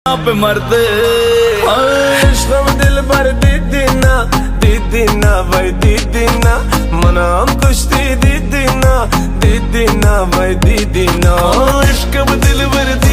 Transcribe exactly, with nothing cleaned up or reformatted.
पे मरते इश्क में दिल भर दीदी ना दीदी ना भाई दीदी ना मना हम कुश्ती दीदी ना दीदी ना भाई दीदी ना इश्क में दिल भर